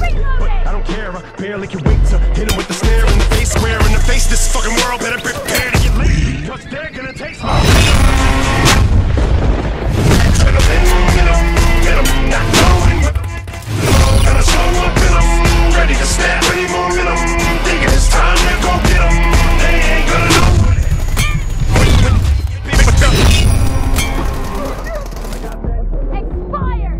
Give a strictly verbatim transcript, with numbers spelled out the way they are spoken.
But I don't care, I barely can wait to hit him with the snare in the face, square in the face. This fucking world better prepare to get laid, cause they're gonna taste my get him, get him, not knowing whether gonna show up in him, ready to snap any momentum, thinking it's time to go get him. They ain't gonna know what Expired!